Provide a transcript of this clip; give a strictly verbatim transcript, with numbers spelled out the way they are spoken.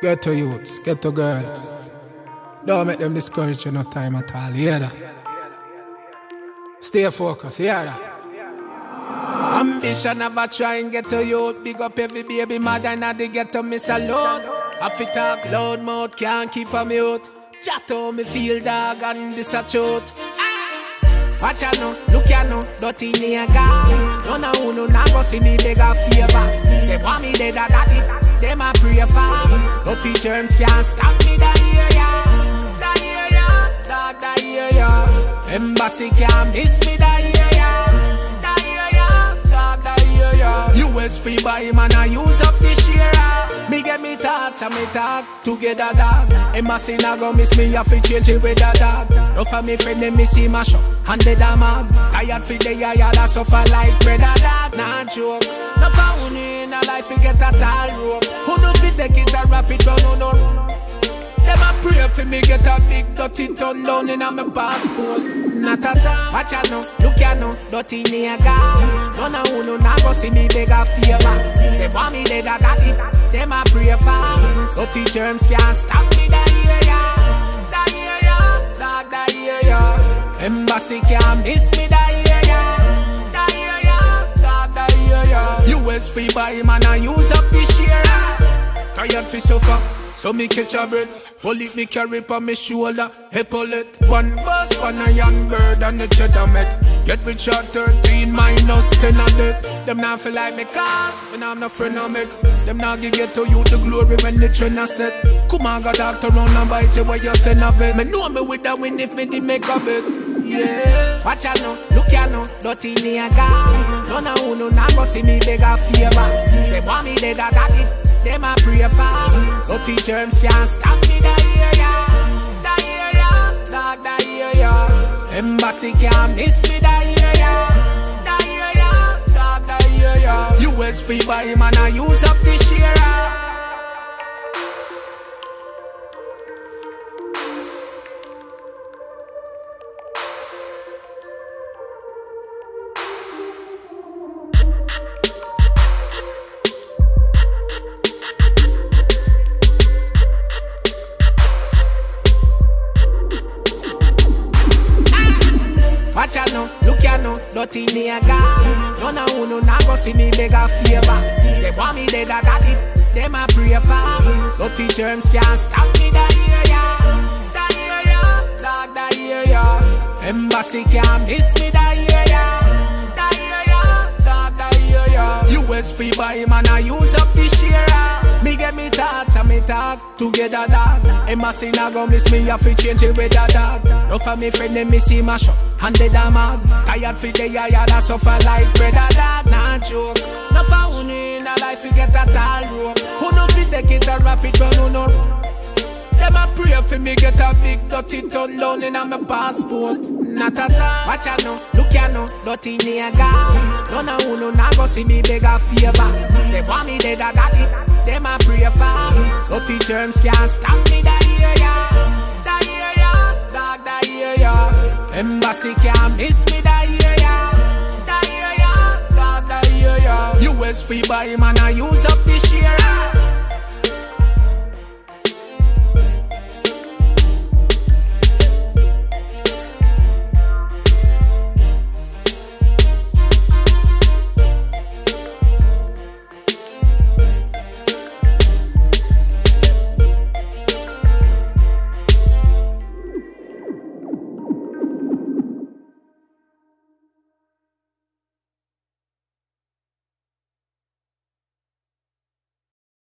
Get to youths, get to girls. Don't make them discourage you no time at all, you hear that? Stay focused, you hear that? Ambition never try and get to youth. Big up every baby mother now they get to miss a load. If it talk loud mouth can't keep a mute. Chat on me feel dog and this a truth. Watch ya no, look ya no, dirty nigga. None of who no na go see me beg a favor. They want me dead a daddy, them a pray for. So teachers can't stop me da hear ya, da hear ya, dog da hear ya. Embassy can't miss me da hear ya, da hear ya, dog da hear ya. U S free buy man I use up this year. Me get me thoughts and me talk together dog. Embassy na go miss me, I fi change it with a dog. No for me friend them me see mash up and they da mag. Tired fi the yaya that suffer like bread a dog. Nah joke. No for who in a life fi get a tall rope. Who no fi take it and wrap it round, who no. Them a pray for me get a big dirty turn down in a me passport. Not a time. Watch ya no, look ya no, dirty nigga. None of who no na go see me beg a favor. They want me dead a daddy, them a pray for. So teachers can't stop me da hear ya, da hear ya, dog da hear ya. Embassy can't miss me da hear ya, da hear ya, dog da hear ya. U S free buy man I use up this year. Tired fi suffer, so me catch a breath. Bullet me carry on me shoulder, hey pull it. One bus, one a young bird and the cheddar met. Get rich at thirteen minus ten of it. Them not feel like me cause, when I'm not friend of me. Them not give get to you the glory when the trend a set. Come on, got doctor round and bite you where you send of it. Me know me with the win if me did make a bit. Yeah. Watch ya no, look ya no, dirty nigga. None of who no na go see me beg a favor. They want me dead a daddy, them a pray for. So teachers can't stop me da hear ya, da hear ya, dog da hear ya. Embassy can't miss me da hear ya, da hear ya, dog da hear ya. U S free buy man I use up this year. Watch ya no, look ya no, dirty nigga. None of who no na go see me beg a favor. They want me dead a daddy, them a pray for. So teachers can't stop me da hear ya, da hear ya, dog da hear ya. Embassy can't miss me da hear ya, da hear ya, dog da hear ya. U S free buy man I use up this year. Me get me thoughts and me talk together dog. Embassy na go miss me, I fi change it with a dog. No for me friend them me see mash up and they da mag. Tired fi the yaya that suffer like bread a dog. Nah joke. No for who in a life fi get a tall rope. Who no fi take it and wrap it round, who no. Them a pray for me get a big dirty turn down in a me passport. Not a time. Watch ya no, look ya no, dirty nigga. None of who no na go see me beg a favor. They want me dead a daddy, them a pray for. So teachers can't stop me da hear ya, da hear ya, dog da hear ya. Embassy can't miss me da hear ya, da hear ya, dog da hear ya. U S free buy man I use up this